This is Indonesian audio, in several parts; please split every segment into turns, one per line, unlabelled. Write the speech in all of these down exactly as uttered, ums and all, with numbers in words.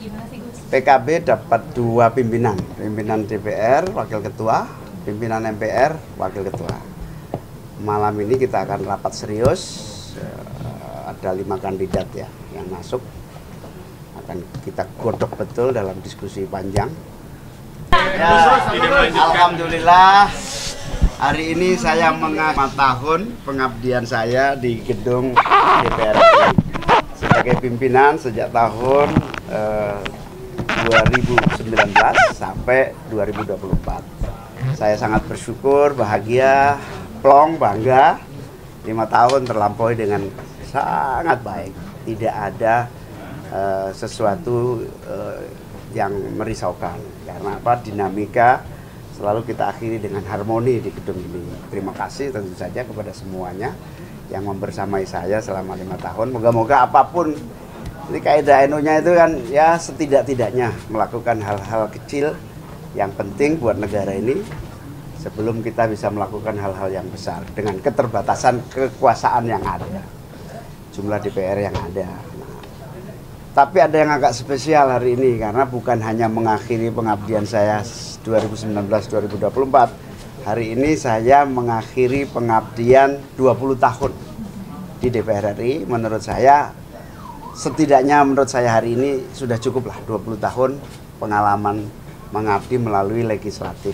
gimana sih Gus?
P K B dapat dua pimpinan, pimpinan D P R, wakil ketua, pimpinan M P R, wakil ketua. Malam ini kita akan rapat serius, ada lima kandidat ya yang masuk, akan kita godok betul dalam diskusi panjang. Ya, alhamdulillah hari ini saya mengakhiri tahun pengabdian saya di gedung D P R sebagai pimpinan sejak tahun eh, dua ribu sembilan belas sampai dua ribu dua puluh empat. Saya sangat bersyukur, bahagia, plong, bangga. Lima tahun terlampaui dengan sangat baik. Tidak ada uh, sesuatu uh, yang merisaukan. Karena apa? Dinamika selalu kita akhiri dengan harmoni di gedung ini. Terima kasih tentu saja kepada semuanya yang membersamai saya selama lima tahun. Moga-moga apapun, ini kaidah N U-nya itu kan ya setidak-tidaknya melakukan hal-hal kecil yang penting buat negara ini sebelum kita bisa melakukan hal-hal yang besar dengan keterbatasan kekuasaan yang ada, jumlah D P R yang ada. Nah, tapi ada yang agak spesial hari ini karena bukan hanya mengakhiri pengabdian saya dua ribu sembilan belas dua ribu dua puluh empat. Hari ini saya mengakhiri pengabdian dua puluh tahun di D P R R I. Menurut saya, setidaknya menurut saya hari ini sudah cukup lah dua puluh tahun pengalaman mengabdi melalui legislatif.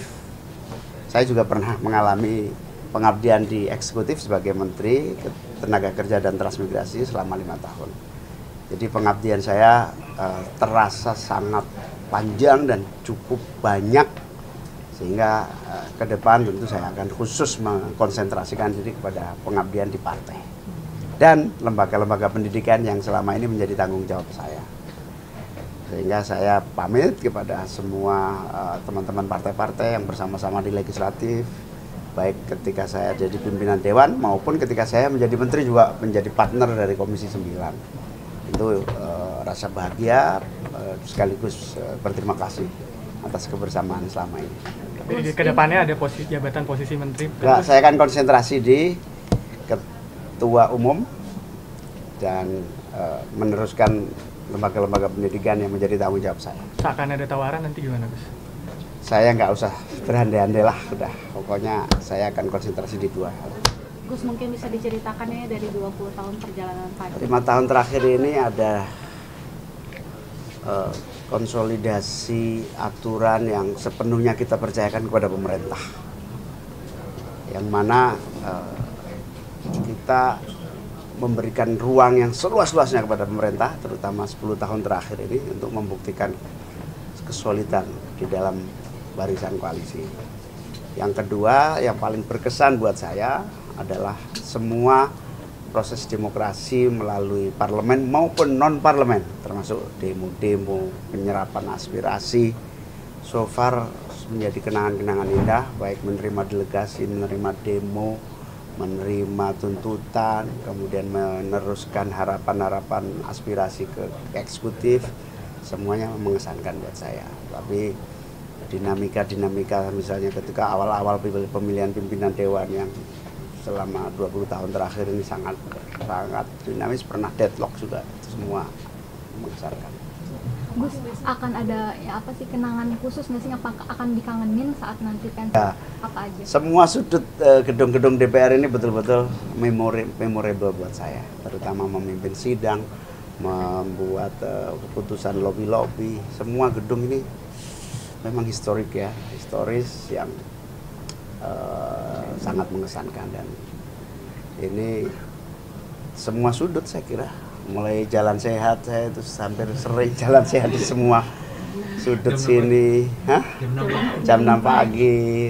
Saya juga pernah mengalami pengabdian di eksekutif sebagai Menteri Tenaga Kerja dan Transmigrasi selama lima tahun. Jadi pengabdian saya uh, terasa sangat panjang dan cukup banyak, sehingga uh, ke depan tentu saya akan khusus mengkonsentrasikan diri kepada pengabdian di partai dan lembaga-lembaga pendidikan yang selama ini menjadi tanggung jawab saya. Sehingga saya pamit kepada semua teman-teman uh, partai-partai yang bersama-sama di legislatif, baik ketika saya jadi pimpinan dewan maupun ketika saya menjadi menteri juga menjadi partner dari Komisi sembilan. Itu uh, rasa bahagia uh, sekaligus uh, berterima kasih atas kebersamaan selama ini.
Di kedepannya ada posisi jabatan posisi menteri?
Nah, saya akan konsentrasi di ketua umum dan uh, meneruskan lembaga-lembaga pendidikan yang menjadi tanggung jawab saya.
Seakan ada tawaran nanti gimana Gus?
Saya nggak usah berandai-andai lah, udah. Pokoknya saya akan konsentrasi di dua hal.
Gus, mungkin bisa diceritakan ya dari dua puluh tahun perjalanan Pak.
Lima tahun terakhir ini ada uh, konsolidasi aturan yang sepenuhnya kita percayakan kepada pemerintah. Yang mana uh, kita memberikan ruang yang seluas-luasnya kepada pemerintah, terutama sepuluh tahun terakhir ini untuk membuktikan kesolidan di dalam barisan koalisi. Yang kedua, yang paling berkesan buat saya adalah semua proses demokrasi melalui parlemen maupun non-parlemen, termasuk demo-demo, penyerapan aspirasi. So far menjadi kenangan-kenangan indah, baik menerima delegasi, menerima demo, menerima tuntutan, kemudian meneruskan harapan-harapan aspirasi ke eksekutif, semuanya mengesankan buat saya. Tapi dinamika-dinamika misalnya ketika awal-awal pemilihan pimpinan dewan yang selama dua puluh tahun terakhir ini sangat sangat dinamis, pernah deadlock juga, itu semua mengesankan.
Gus, akan ada ya apa sih kenangan khusus nggak sih, apa akan dikangenin saat nanti pensiun ya, apa aja?
Semua sudut uh, gedung-gedung D P R ini betul-betul memori memorable buat saya, terutama memimpin sidang, membuat uh, keputusan lobby-lobby. Semua gedung ini memang historik ya, historis yang uh, sangat mengesankan, dan ini semua sudut saya kira. Mulai jalan sehat, saya itu hampir sering jalan sehat di semua sudut sini. Hah? Jam enam pagi,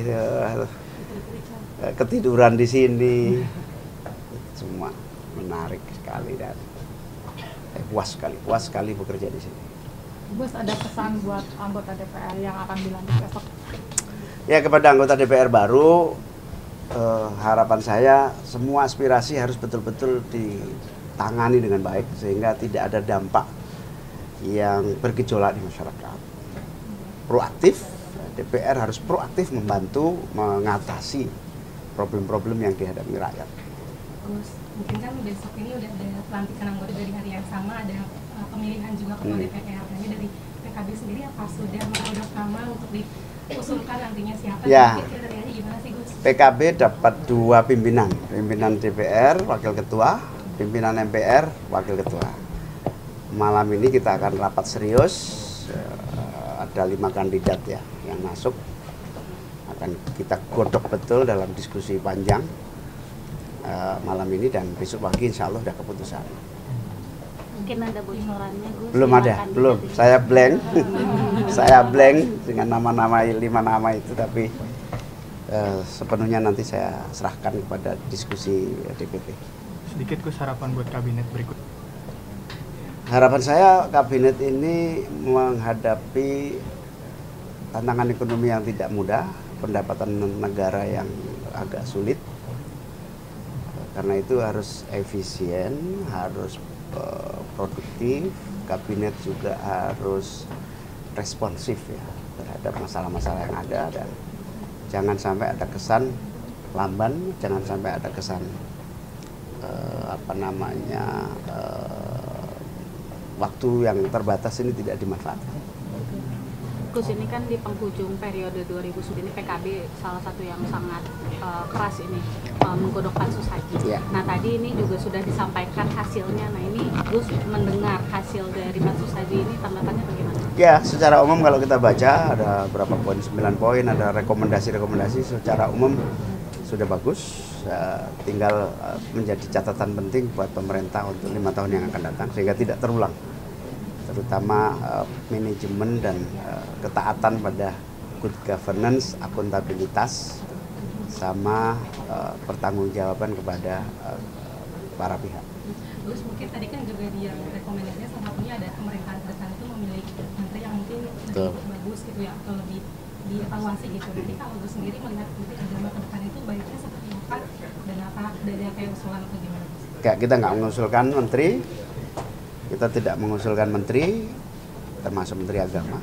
ketiduran di sini, semua menarik sekali dan eh, puas sekali, puas sekali bekerja di sini.
Gus, ada pesan buat anggota D P R yang akan dilantik besok?
Ya, kepada anggota D P R baru, eh, harapan saya semua aspirasi harus betul-betul di tangani dengan baik sehingga tidak ada dampak yang bergejolak di masyarakat. Proaktif, D P R harus proaktif membantu mengatasi problem-problem yang dihadapi rakyat.
Gus, mungkin kan besok ini udah ada pelantikan anggota dari hari yang sama, ada uh, pemilihan juga ketua D P R. Nah, dari
sendiri apa sudah menggodok nama untuk diusulkan nantinya siapa?
Ya.
Mungkin kriterianya gimana sih Gus?
P K B dapat dua pimpinan, pimpinan D P R, wakil ketua, pimpinan M P R, wakil ketua. Malam ini kita akan rapat serius, eh, ada lima kandidat ya yang masuk. Akan kita godok betul dalam diskusi panjang uh, malam ini, dan besok pagi insya Allah sudah keputusan.
Mungkin ada bocorannya Gus?
Belum
lima
ada,
kandidat
belum.
ini.
Saya blank, saya blank dengan nama-nama lima nama itu, tapi uh, sepenuhnya nanti saya serahkan kepada diskusi D P P.
Sedikit Gus harapan buat kabinet berikut.
Harapan saya kabinet ini menghadapi tantangan ekonomi yang tidak mudah, pendapatan negara yang agak sulit. Karena itu harus efisien, harus uh, produktif, kabinet juga harus responsif ya terhadap masalah-masalah yang ada, dan jangan sampai ada kesan lamban, jangan sampai ada kesan uh, apa namanya uh, waktu yang terbatas ini tidak dimanfaatkan.
Gus, ini kan di penghujung periode dua ribu sembilan ini P K B salah satu yang sangat uh, keras ini uh, menggodok pansus haji.
Ya.
Nah tadi ini juga sudah disampaikan hasilnya. Nah ini Gus mendengar hasil dari pansus haji ini, tanggapannya bagaimana?
Ya, secara umum kalau kita baca ada berapa poin, sembilan poin, ada rekomendasi-rekomendasi secara umum sudah bagus. Uh, tinggal uh, menjadi catatan penting buat pemerintah untuk lima tahun yang akan datang sehingga tidak terulang, terutama uh, manajemen dan uh, ketaatan pada good governance, akuntabilitas, sama uh, pertanggungjawaban kepada uh, para pihak.
Gus, mungkin tadi kan juga di yang rekomendasinya salah satunya ada pemerintahan ke depan itu memilih menteri yang mungkin lebih bagus gitu ya, atau lebih dievaluasi gitu. Jadi kalau Gus sendiri melihat menteri agama ke depan itu baiknya seperti apa dan apa dari kayak usulan atau gimana Gus?
Kayak kita nggak mengusulkan menteri, kita tidak mengusulkan menteri, termasuk menteri agama,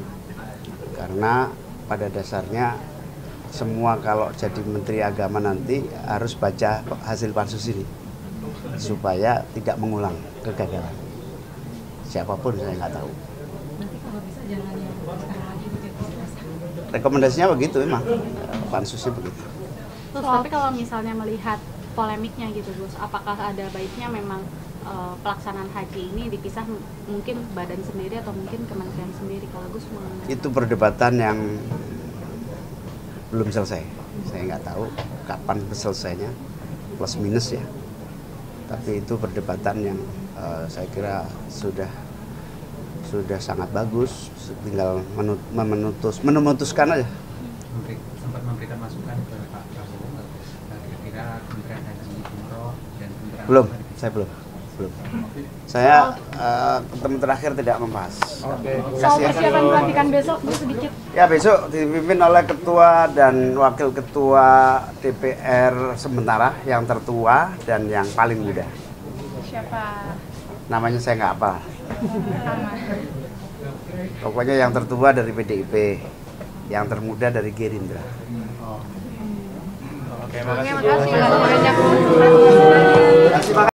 karena pada dasarnya semua kalau jadi menteri agama nanti harus baca hasil pansus ini supaya tidak mengulang kegagalan. Siapapun saya nggak tahu.
Nanti kalau bisa jangan yang sekarang lagi gitu ya.
Rekomendasinya begitu memang, pansusnya begitu.
Terus tapi kalau misalnya melihat polemiknya gitu Gus, apakah ada baiknya memang uh, pelaksanaan haji ini dipisah, m- mungkin badan sendiri atau mungkin kementerian sendiri? Kalau Gus mengenai
Itu perdebatan yang belum selesai. Saya nggak tahu kapan selesainya, plus minus ya. Tapi itu perdebatan yang uh, saya kira sudah sudah sangat bagus. Tinggal menut, menutus, memutuskan aja.
Memberi, sempat memberikan masukan ke Pak Prabowo nggak? Nah, kira-kira Kementerian Haji, Umroh dan Kementerian
Belum,
Agama
saya belum. Belum. Saya uh, ketemu terakhir tidak membahas.
Oke.
Soal persiapan pelantikan besok Gus sedikit.
Ya, besok dipimpin oleh ketua dan wakil ketua D P R sementara yang tertua dan yang paling muda.
Siapa
Namanya saya nggak hafal.
nama?
Pokoknya yang tertua dari P D I P, yang termuda dari Gerindra.
Oke, makasih.
Terima kasih.